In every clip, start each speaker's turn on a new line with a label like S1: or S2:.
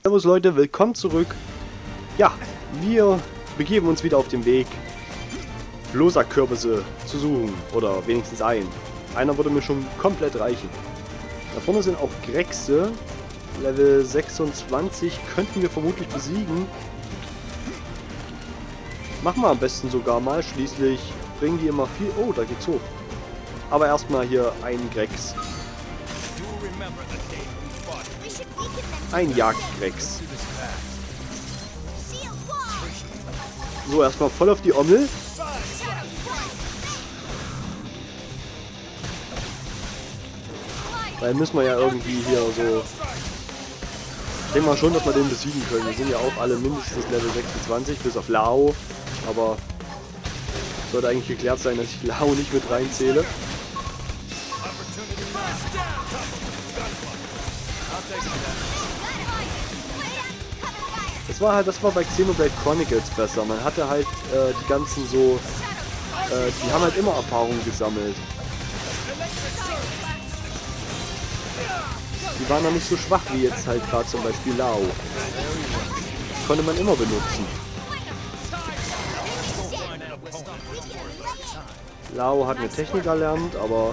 S1: Servus Leute, willkommen zurück. Ja, wir begeben uns wieder auf den Weg, Flosa-Kürbisse zu suchen. Oder wenigstens einen. Einer würde mir schon komplett reichen. Da vorne sind auch Grexe. Level 26 könnten wir vermutlich besiegen. Machen wir am besten sogar mal. Schließlich bringen die immer viel... Oh, da geht's hoch. Aber erstmal hier ein Grex. Ein Jagdgrex. So, erstmal voll auf die Ommel. Weil müssen wir ja irgendwie hier so... Ich denke mal schon, dass wir den besiegen können. Wir sind ja auch alle mindestens Level 26, bis auf Lao. Aber sollte eigentlich geklärt sein, dass ich Lao nicht mit reinzähle. Das war bei Xenoblade Chronicles besser. Man hatte halt die ganzen so... die haben halt immer Erfahrungen gesammelt. Die waren noch nicht so schwach wie jetzt halt gerade zum Beispiel Lao. Das konnte man immer benutzen. Lao hat eine Technik erlernt, aber...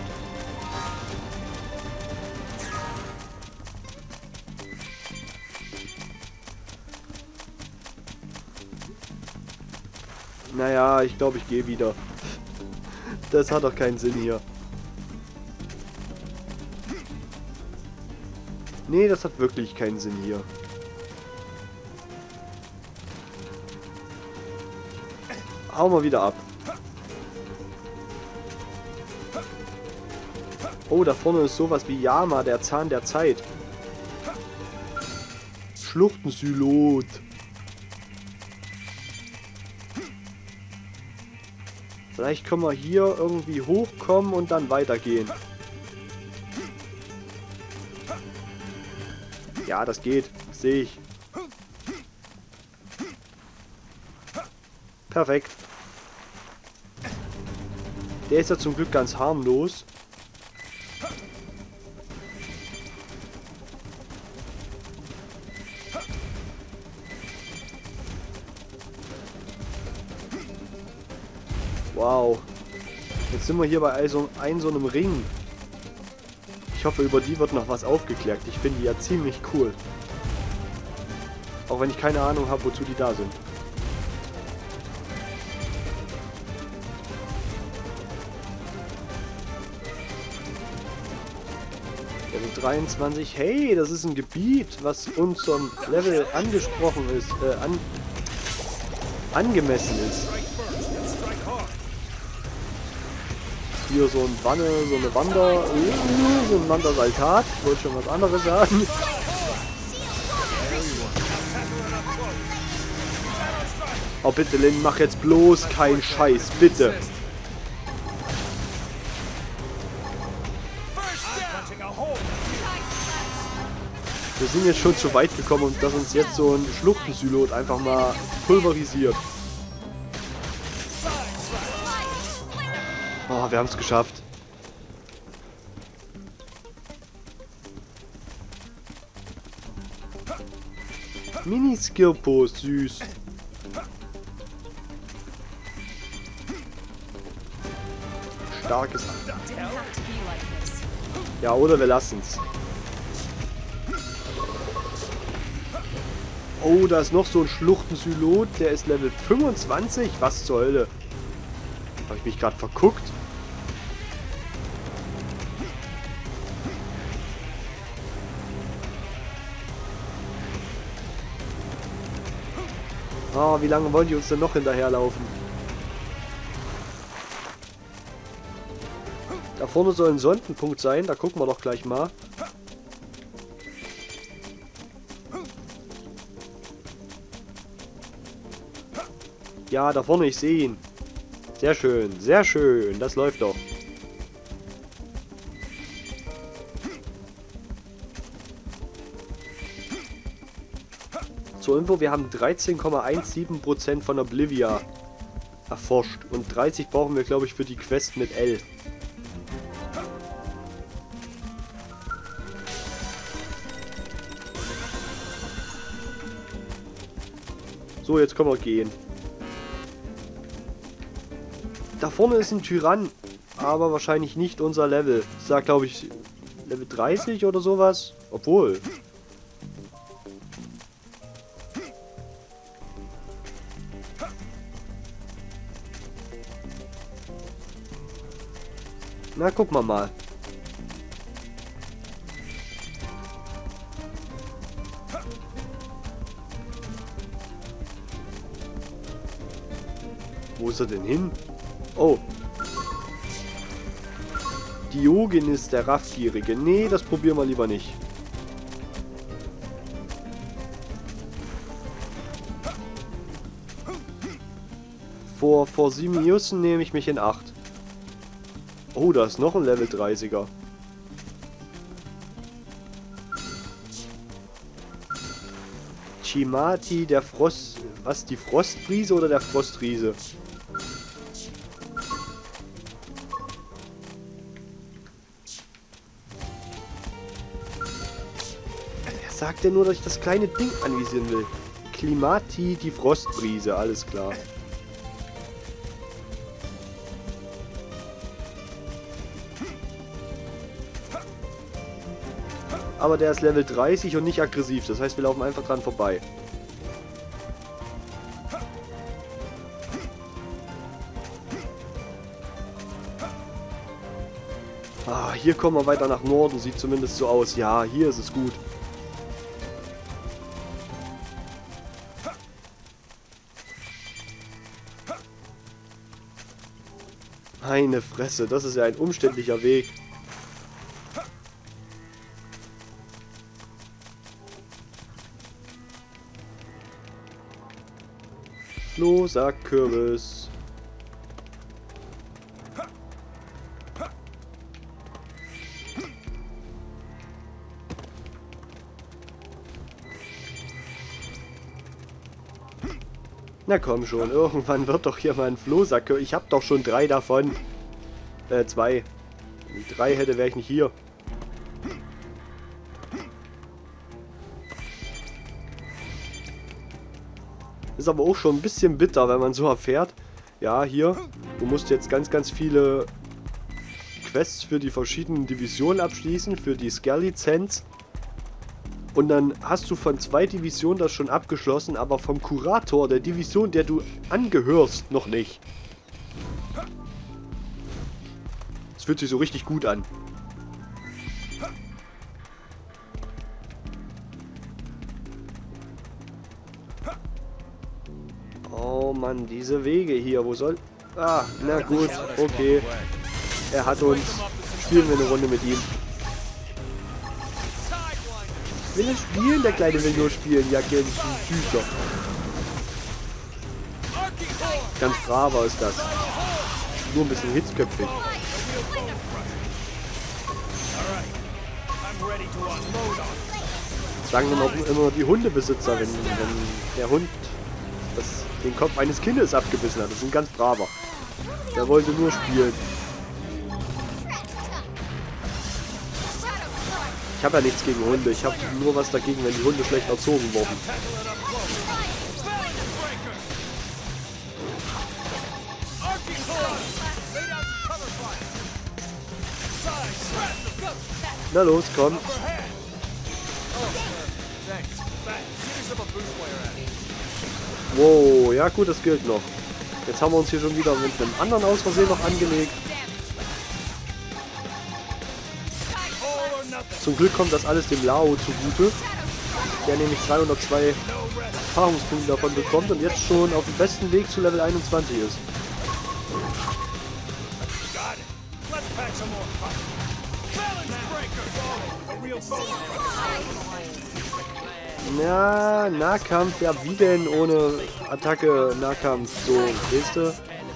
S1: Naja, ich glaube, ich gehe wieder. Das hat doch keinen Sinn hier. Nee, das hat wirklich keinen Sinn hier. Hau mal wieder ab. Oh, da vorne ist sowas wie Yama, der Zahn der Zeit. Schluchtensylot. Vielleicht können wir hier irgendwie hochkommen und dann weitergehen. Ja, das geht. Sehe ich. Perfekt. Der ist ja zum Glück ganz harmlos. Wow. Jetzt sind wir hier bei so einem Ring. Ich hoffe, über die wird noch was aufgeklärt. Ich finde die ja ziemlich cool. Auch wenn ich keine Ahnung habe, wozu die da sind. Level 23. Hey, das ist ein Gebiet, was unserem Level angesprochen ist. Angemessen ist. Hier so ein Wanne, so eine Wander, so ein Wandersaltat. Ich wollte schon was anderes sagen. Oh bitte Lin, mach jetzt bloß keinen Scheiß, bitte. Wir sind jetzt schon zu weit gekommen und dass uns jetzt so ein Schluchtensylot einfach mal pulverisiert. Oh, wir haben es geschafft. Mini-Skirpos, süß. Starkes. Ja, oder wir lassen's. Oh, da ist noch so ein Schluchtensylot, der ist Level 25. Was zur Hölle? Habe ich mich gerade verguckt? Oh, wie lange wollen die uns denn noch hinterherlaufen? Da vorne soll ein Sondenpunkt sein, da gucken wir doch gleich mal. Ja, da vorne, ich sehe ihn. Sehr schön, das läuft doch. Zur Info, wir haben 13,17% von Oblivia erforscht. Und 30 brauchen wir, glaube ich, für die Quest mit L. So, jetzt können wir gehen. Da vorne ist ein Tyrann, aber wahrscheinlich nicht unser Level. Ich sag, glaube ich, Level 30 oder sowas. Obwohl. Na, gucken wir mal. Wo ist er denn hin? Oh. Diogenes, der Raffgierige. Nee, das probieren wir lieber nicht. Vor Simiussen nehme ich mich in Acht. Oh, da ist noch ein Level 30er. Chimati, der Frost... Was, die Frostbrise oder der Frostriese? Er sagt ja nur, dass ich das kleine Ding anvisieren will. Klimati, die Frostbrise, alles klar. Aber der ist Level 30 und nicht aggressiv. Das heißt, wir laufen einfach dran vorbei. Ah, hier kommen wir weiter nach Norden. Sieht zumindest so aus. Ja, hier ist es gut. Meine Fresse, das ist ja ein umständlicher Weg. Flohsack, Kürbis. Na komm schon, irgendwann wird doch hier mal ein Flohsack. Ich hab doch schon 3 davon. 2. Wenn ich 3 hätte, wäre ich nicht hier. Ist aber auch schon ein bisschen bitter, wenn man so erfährt. Ja, hier. Du musst jetzt ganz viele Quests für die verschiedenen Divisionen abschließen. Für die Scare-Lizenz. Und dann hast du von 2 Divisionen das schon abgeschlossen, aber vom Kurator der Division, der du angehörst, noch nicht. Das fühlt sich so richtig gut an. Oh Mann, diese Wege hier, wo soll... Ah, na gut, okay. Er hat uns. Spielen wir eine Runde mit ihm. Will er spielen? Der Kleine will nur spielen. Ja, Kind, Süßer. Ganz braver ist das. Nur ein bisschen hitzköpfig. Sagen dann auch immer die Hundebesitzer, wenn der Hund den Kopf eines Kindes abgebissen hat. Das ist ein ganz braver. Der wollte nur spielen. Ich habe ja nichts gegen Hunde. Ich habe nur was dagegen, wenn die Hunde schlecht erzogen wurden. Na los, komm. Wow, ja gut, das gilt noch. Jetzt haben wir uns hier schon wieder mit einem anderen aus Versehen noch angelegt. Zum Glück kommt das alles dem Lao zugute, der nämlich 302 Erfahrungspunkte davon bekommt und jetzt schon auf dem besten Weg zu Level 21 ist. Ja, Nahkampf, ja wie denn ohne Attacke, Nahkampf, so, weißt du?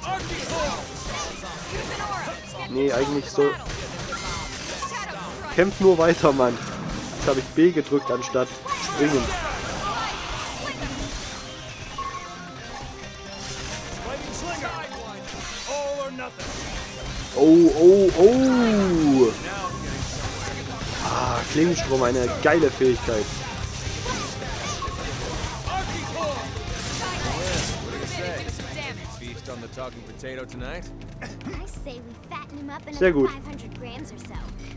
S1: Nee, eigentlich so. Kämpf nur weiter, Mann. Jetzt habe ich B gedrückt anstatt springen. Oh, oh, oh. Ah, Klingenstrom, eine geile Fähigkeit.
S2: feast on the talking potato tonight?
S3: I say we fatten him up in
S1: Sehr gut.
S3: 500 grams or so.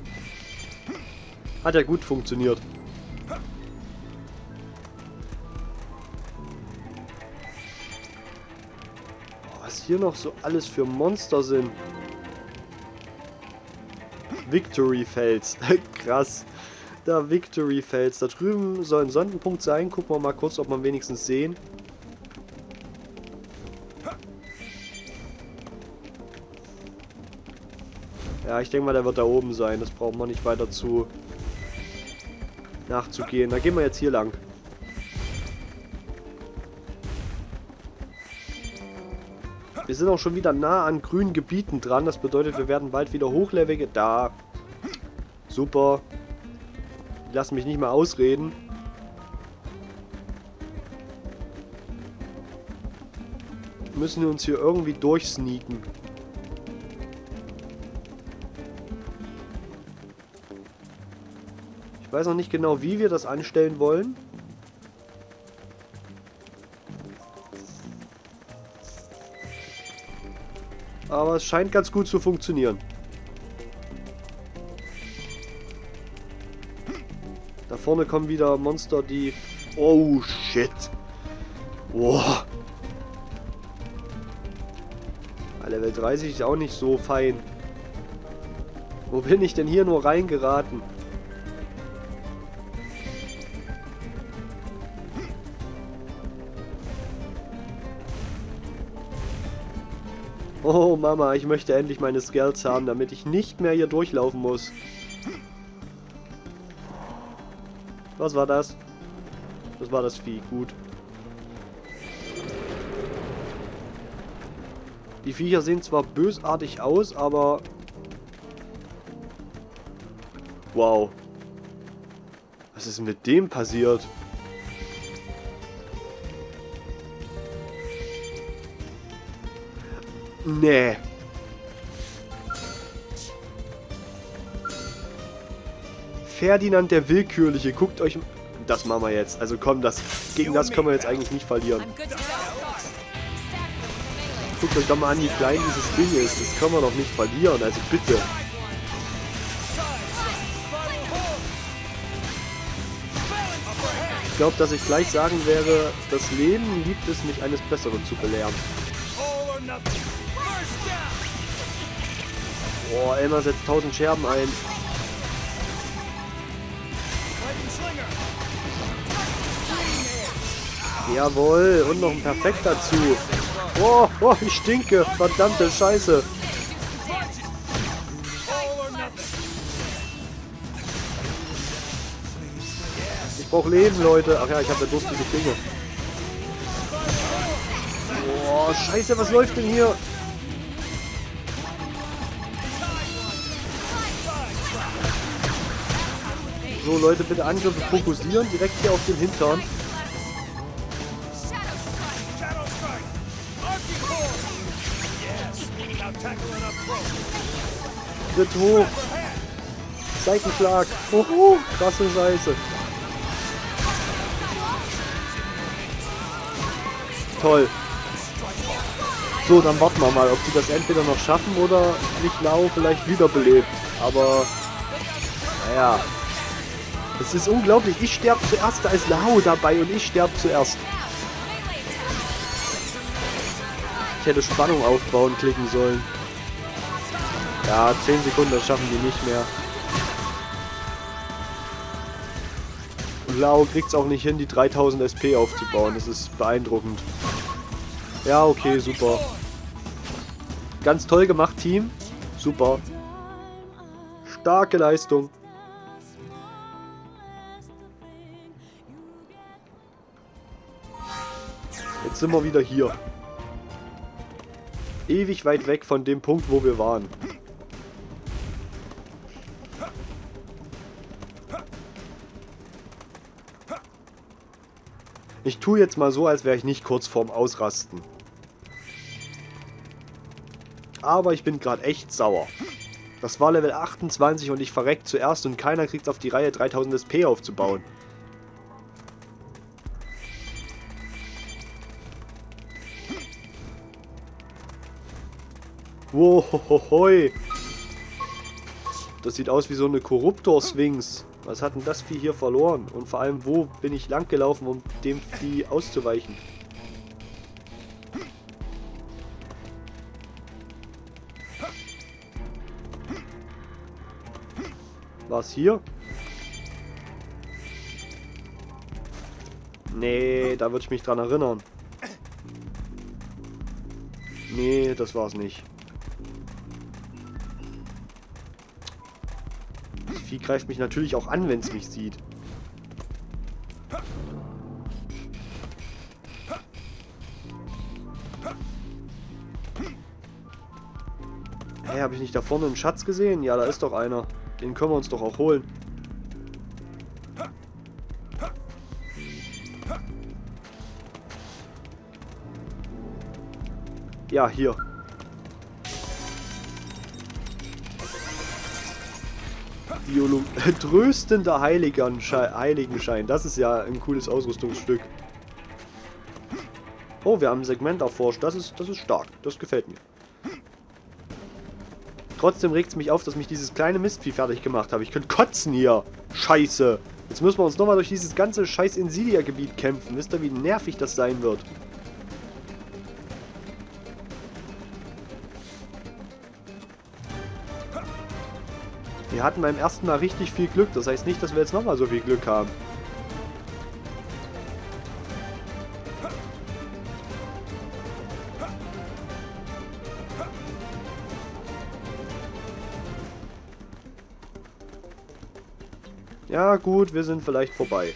S1: Hat ja gut funktioniert. Oh, was hier noch so alles für Monster sind. Victory Fels. Krass. Da Victory Fels. Da drüben soll ein Sondenpunkt sein. Gucken wir mal kurz, ob wir wenigstens sehen. Ja, ich denke mal, der wird da oben sein. Das braucht man nicht weiter nachzugehen. Da gehen wir jetzt hier lang. Wir sind auch schon wieder nah an grünen Gebieten dran. Das bedeutet, wir werden bald wieder hochlevelig. Da. Super. Die lassen mich nicht mehr ausreden. Müssen wir uns hier irgendwie durchsneaken. Ich weiß noch nicht genau, wie wir das anstellen wollen. Aber es scheint ganz gut zu funktionieren. Da vorne kommen wieder Monster, die... Oh, shit. Boah. Level 30 ist auch nicht so fein. Wo bin ich denn hier nur reingeraten? Oh Mama, ich möchte endlich meine Skills haben, damit ich nicht mehr hier durchlaufen muss. Was war das? Das war das Vieh, gut. Die Viecher sehen zwar bösartig aus, aber... Wow. Was ist mit dem passiert? Nee. Ferdinand der Willkürliche, guckt euch... Das machen wir jetzt. Also komm, gegen das können wir jetzt eigentlich nicht verlieren. Guckt euch doch mal an, wie klein dieses Ding ist. Das können wir doch nicht verlieren, also bitte. Ich glaube, dass ich gleich sagen werde, das Leben liebt es, mich eines Besseren zu belehren. Boah, Elmer setzt 1000 Scherben ein. Jawohl, und noch ein Perfekt dazu. Oh, oh, ich stinke. Verdammte Scheiße. Ich brauche Leben, Leute. Ach ja, ich habe ja durstige Finger. Oh, Scheiße, was läuft denn hier? So, Leute, bitte Angriffe fokussieren. Direkt hier auf den Hintern. Tritt hoch. Seitenschlag. Oh, krasse Scheiße. Toll. So, dann warten wir mal, ob sie das entweder noch schaffen oder nicht Lau vielleicht wiederbelebt. Aber, naja. Es ist unglaublich. Ich sterbe zuerst, da ist Lau dabei und ich sterbe zuerst. Ich hätte Spannung aufbauen klicken sollen. Ja, 10 Sekunden, das schaffen die nicht mehr. Und Lau kriegt es auch nicht hin, die 3000 SP aufzubauen. Das ist beeindruckend. Ja, okay, super. Ganz toll gemacht, Team. Super. Starke Leistung. Jetzt sind wir wieder hier. Ewig weit weg von dem Punkt, wo wir waren. Ich tue jetzt mal so, als wäre ich nicht kurz vorm Ausrasten. Aber ich bin gerade echt sauer. Das war Level 28 und ich verreck zuerst und keiner kriegt es auf die Reihe, 3000 SP aufzubauen. Wohohoi. Das sieht aus wie so eine Korruptor-Sphinx. Was hat denn das Vieh hier verloren? Und vor allem, wo bin ich lang gelaufen, um dem Vieh auszuweichen? War's hier? Nee, da würde ich mich dran erinnern. Nee, das war's nicht. Das Vieh greift mich natürlich auch an, wenn es mich sieht. Hey, habe ich nicht da vorne einen Schatz gesehen? Ja, da ist doch einer. Den können wir uns doch auch holen. Ja, hier. Tröstender Heiligenschein. Das ist ja ein cooles Ausrüstungsstück. Oh, wir haben ein Segment erforscht. Das ist stark. Das gefällt mir. Trotzdem regt es mich auf, dass mich dieses kleine Mistvieh fertig gemacht habe. Ich könnte kotzen hier. Scheiße. Jetzt müssen wir uns nochmal durch dieses ganze scheiß Insidia-Gebiet kämpfen. Wisst ihr, wie nervig das sein wird? Wir hatten beim ersten Mal richtig viel Glück. Das heißt nicht, dass wir jetzt nochmal so viel Glück haben. Ja gut, wir sind vielleicht vorbei.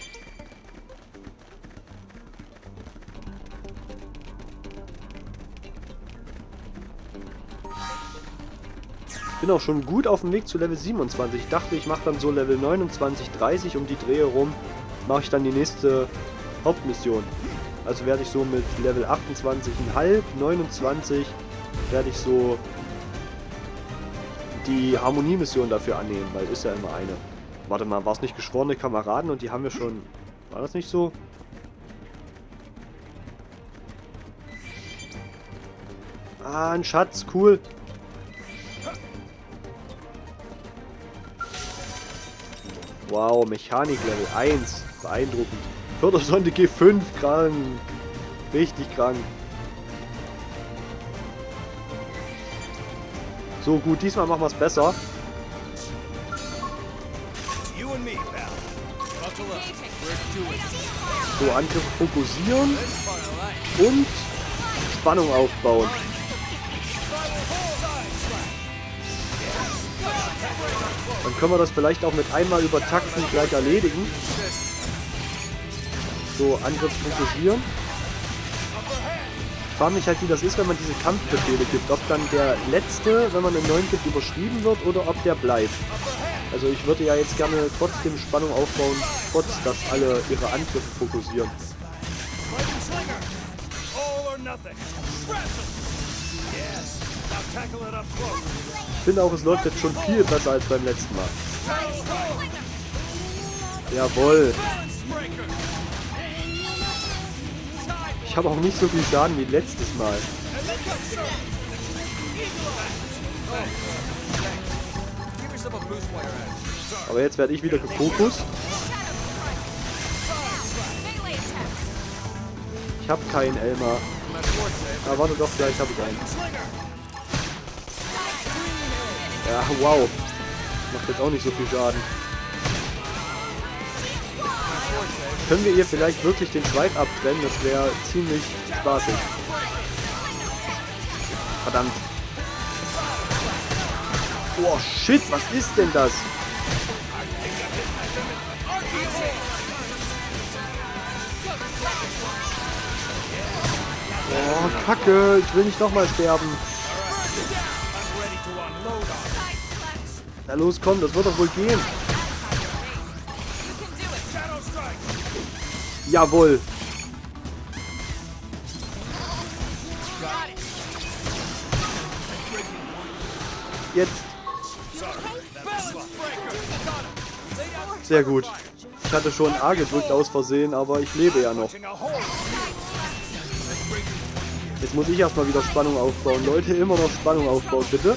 S1: Bin auch schon gut auf dem Weg zu Level 27. Ich dachte, ich mache dann so Level 29, 30 um die Dreh rum. Mache ich dann die nächste Hauptmission. Also werde ich so mit Level 28,5, 29 werde ich so die Harmonie-Mission dafür annehmen, weil ist ja immer eine. Warte mal, war es nicht geschworene Kameraden und die haben wir schon... War das nicht so? Ah, ein Schatz, cool. Wow, Mechanik Level 1. Beeindruckend. Fördersonde G5, krank. Richtig krank. So, gut, diesmal machen wir es besser. So, Angriffe fokussieren und Spannung aufbauen. Dann können wir das vielleicht auch mit einmal übertakten gleich erledigen. So, Angriff fokussieren. Ich frage mich halt, wie das ist, wenn man diese Kampfbefehle gibt. Ob dann der letzte, wenn man einen neuen gibt, überschrieben wird oder ob der bleibt. Also ich würde ja jetzt gerne trotzdem Spannung aufbauen, trotz dass alle ihre Angriffe fokussieren. Ich finde auch, es läuft jetzt schon viel besser als beim letzten Mal. Jawohl. Ich habe auch nicht so viel Schaden wie letztes Mal. Aber jetzt werde ich wieder gefokust. Ich habe keinen Elmar. Ah, warte doch, gleich habe ich einen. Ja, wow. Macht jetzt auch nicht so viel Schaden. Können wir ihr vielleicht wirklich den Schweif abtrennen? Das wäre ziemlich spaßig. Verdammt. Oh shit, was ist denn das? Oh, Kacke, ich will nicht nochmal sterben. Na los, komm, das wird doch wohl gehen. Jawohl. Jetzt. Sehr gut. Ich hatte schon A gedrückt aus Versehen, aber ich lebe ja noch. Jetzt muss ich erstmal wieder Spannung aufbauen. Leute, immer noch Spannung aufbauen, bitte.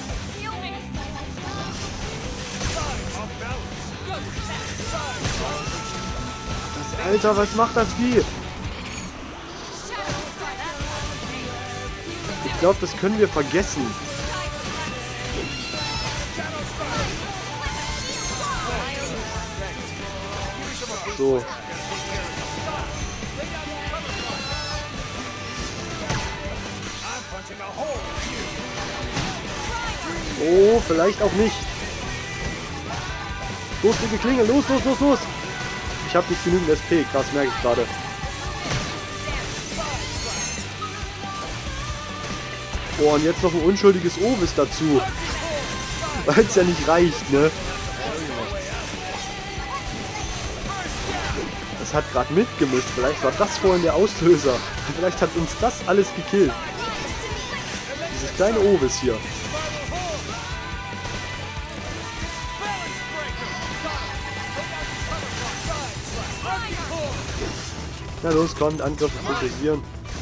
S1: Alter, was macht das Vieh? Ich glaube, das können wir vergessen. So. Oh, vielleicht auch nicht. Los, dicke Klinge, los, los, los, los. Ich habe nicht genügend SP, krass, merke ich gerade. Oh, und jetzt noch ein unschuldiges Ovis dazu. Weil es ja nicht reicht, ne? Das hat gerade mitgemischt. Vielleicht war das vorhin der Auslöser. Vielleicht hat uns das alles gekillt. Dieses kleine Ovis hier. Na los, kommt, Angriffe fokussieren.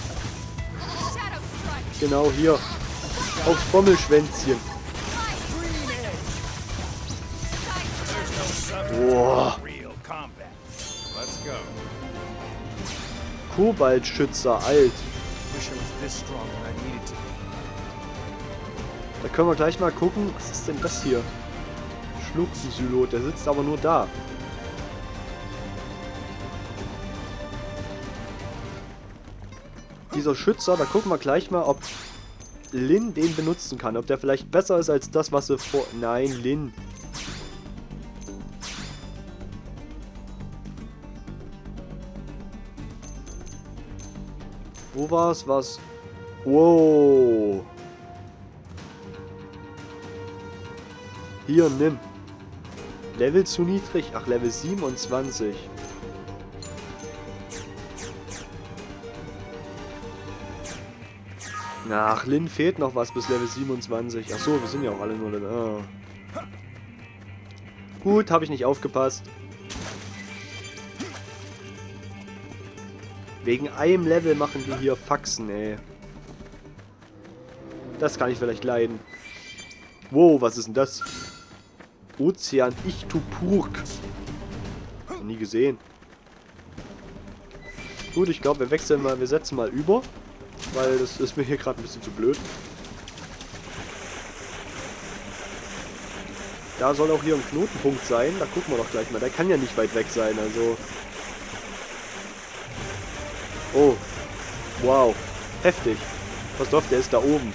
S1: Genau hier. Aufs Bommelschwänzchen. Boah. Kobaltschützer, alt. Da können wir gleich mal gucken. Was ist denn das hier? Schluchtensylot, der sitzt aber nur da. Dieser Schützer, da gucken wir gleich mal, ob Lin den benutzen kann. Ob der vielleicht besser ist als das, was sie vor... Nein, Lin. Wo war es? Was? Wow. Hier, nimm. Level zu niedrig. Ach, Level 27. Ach, Lin fehlt noch was bis Level 27. Achso, wir sind ja auch alle nur Level... Ah. Gut, habe ich nicht aufgepasst. Wegen einem Level machen die hier Faxen, ey. Das kann ich vielleicht leiden. Wow, was ist denn das? Ozean Ichtupurk. Nie gesehen. Gut, ich glaube, wir setzen mal über. Weil das ist mir hier gerade ein bisschen zu blöd. Da soll auch hier ein Knotenpunkt sein. Da gucken wir doch gleich mal. Der kann ja nicht weit weg sein, also... Oh. Wow. Heftig. Pass auf, der ist da oben.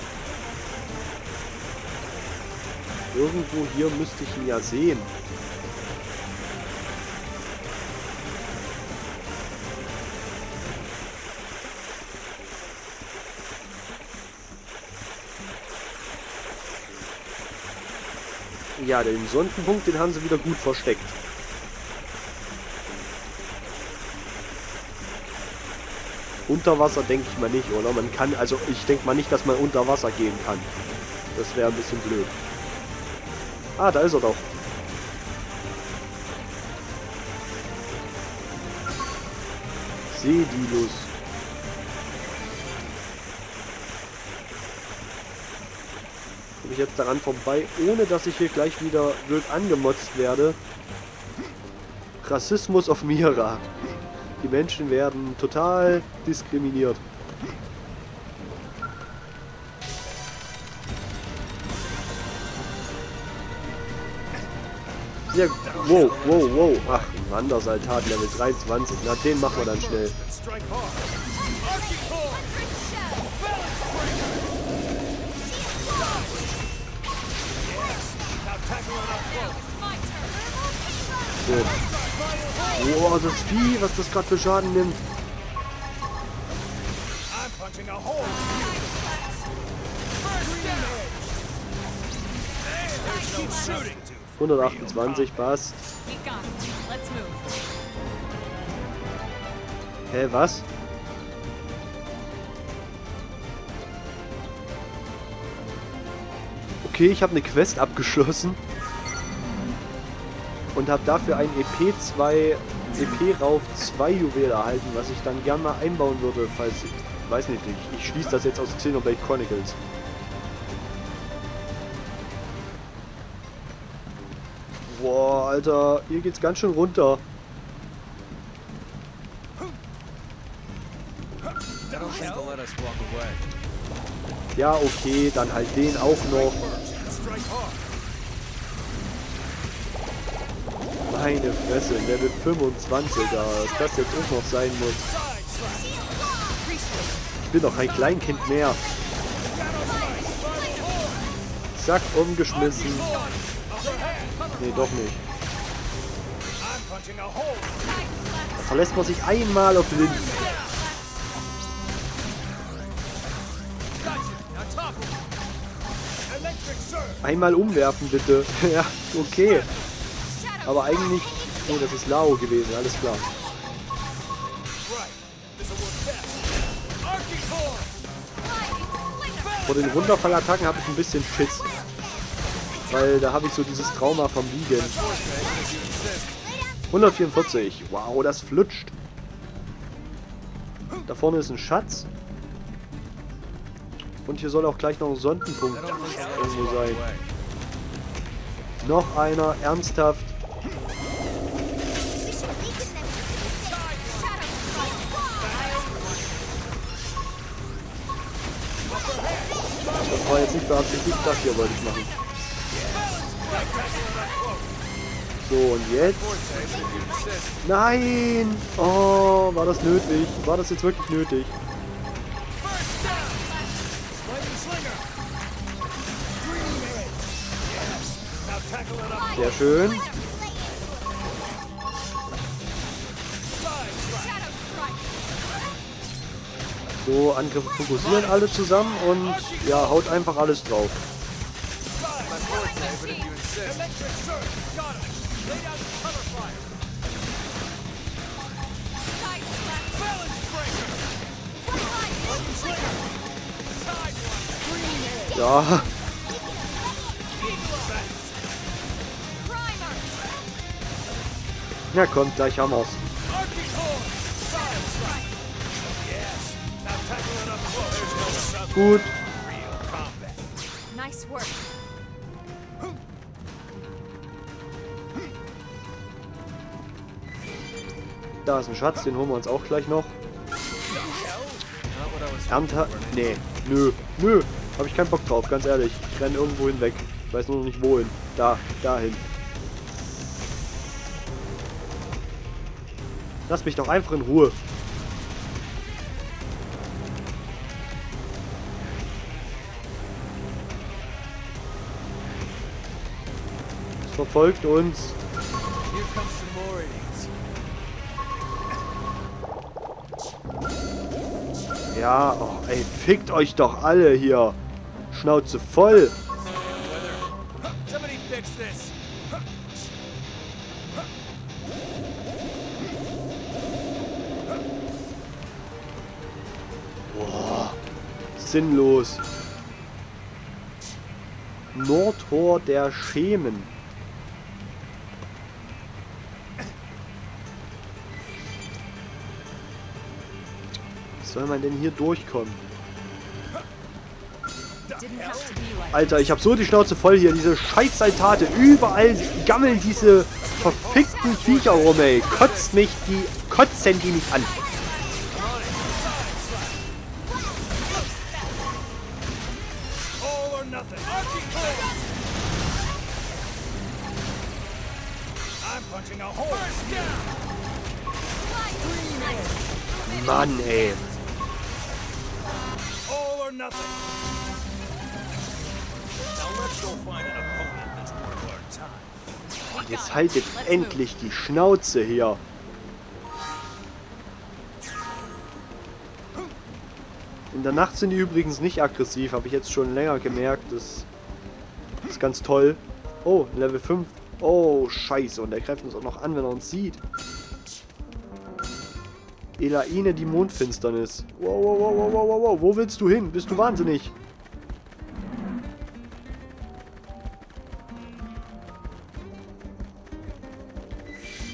S1: Irgendwo hier müsste ich ihn ja sehen. Ja, den Sondenpunkt, den haben sie wieder gut versteckt. Unter Wasser denke ich mal nicht, oder? Man kann, also ich denke mal nicht, dass man unter Wasser gehen kann. Das wäre ein bisschen blöd. Ah, da ist er doch. Sedilus. Komme ich jetzt daran vorbei, ohne dass ich hier gleich wieder wild angemotzt werde. Rassismus auf Mira. Die Menschen werden total diskriminiert. Sehr, wow, wow, wow. Ach, ein Wandersaltat, Level 23. Na, den machen wir dann schnell. So. Boah, das Vieh, was das gerade für Schaden nimmt. 128, passt. Hä, was? Okay, ich habe eine Quest abgeschlossen. Und habe dafür ein EP rauf 2 Juwel erhalten, was ich dann gern mal einbauen würde, falls weiß nicht, ich schließe das jetzt aus Xenoblade Chronicles. Boah, Alter, hier geht's ganz schön runter. Ja, okay, dann halt den auch noch. Meine Fresse, Level 25er, dass das jetzt auch noch sein muss. Ich bin doch kein Kleinkind mehr. Zack, umgeschmissen. Nee, doch nicht. Da verlässt man sich einmal auf links. Einmal umwerfen, bitte. Ja, okay. Aber eigentlich... Nee, das ist Lao gewesen, alles klar. Vor den Runterfallattacken habe ich ein bisschen Schiss. Weil da habe ich so dieses Trauma vom Liegen. 144. Wow, das flutscht. Da vorne ist ein Schatz. Und hier soll auch gleich noch ein Sondenpunkt irgendwo sein. Noch einer, ernsthaft. Das war jetzt nicht beabsichtigt, das hier wollte ich machen. So, und jetzt? Nein! Oh, war das nötig? War das jetzt wirklich nötig? Sehr schön. So, Angriffe fokussieren alle zusammen und ja, haut einfach alles drauf. Ja. Ja, kommt, gleich haben wir's. Gut.
S3: Nice work.
S1: Da ist ein Schatz, den holen wir uns auch gleich noch. Ernte... Nee, nö. Habe ich keinen Bock drauf, ganz ehrlich. Ich renne irgendwo hinweg. Ich weiß nur noch nicht wohin. Dahin. Lass mich doch einfach in Ruhe. Es verfolgt uns. Ja, oh, ey, fickt euch doch alle hier. Schnauze voll. Boah, sinnlos. Nordtor der Schemen. Wie soll man denn hier durchkommen? Alter, ich habe so die Schnauze voll hier. Diese scheiß Saltate. Überall gammeln diese verfickten Viecher rum, ey. Kotzen die mich an. Mann, ey. Jetzt haltet endlich die Schnauze hier. In der Nacht sind die übrigens nicht aggressiv, habe ich jetzt schon länger gemerkt. Das ist ganz toll. Oh, Level 5. Oh, scheiße. Und er greift uns auch noch an, wenn er uns sieht. Elaine, die Mondfinsternis. Wow. Wo willst du hin? Bist du wahnsinnig?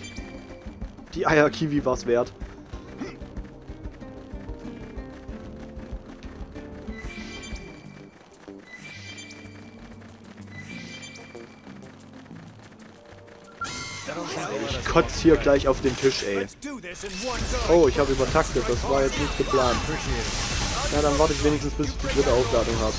S1: Die Eier-Kiwi war's wert. kotze hier gleich auf den Tisch, ey. Oh, ich habe übertaktet. Das war jetzt nicht geplant. Ja, dann warte ich wenigstens, bis ich die dritte Aufladung habe.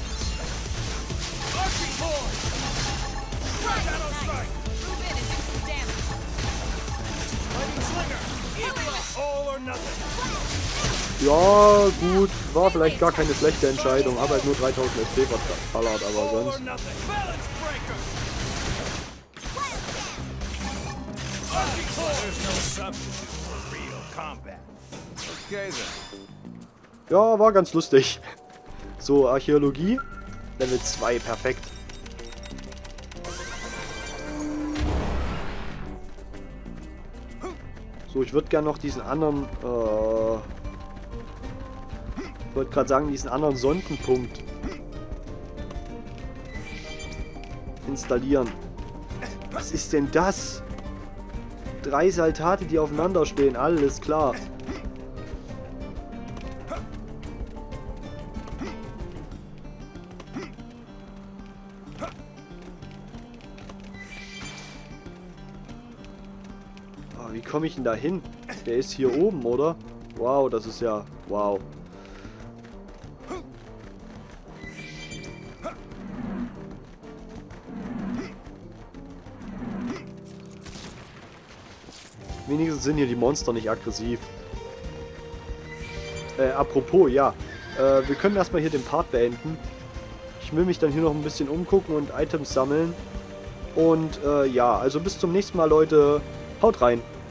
S1: Ja, gut. War vielleicht gar keine schlechte Entscheidung. Habe halt nur 3000 SP verballert, aber sonst... Ja, war ganz lustig. So, Archäologie. Level 2, perfekt. So, ich würde gerne noch diesen anderen... ich wollte gerade sagen, diesen anderen Sondenpunkt installieren. Was ist denn das? 3 Saltate, die aufeinander stehen. Alles klar. Oh, wie komme ich denn da hin? Der ist hier oben, oder? Wow, das ist ja... Wow. Wenigstens sind hier die Monster nicht aggressiv. Apropos, ja. Wir können erstmal hier den Part beenden. Ich will mich dann hier noch ein bisschen umgucken und Items sammeln. Und ja, also bis zum nächsten Mal, Leute. Haut rein.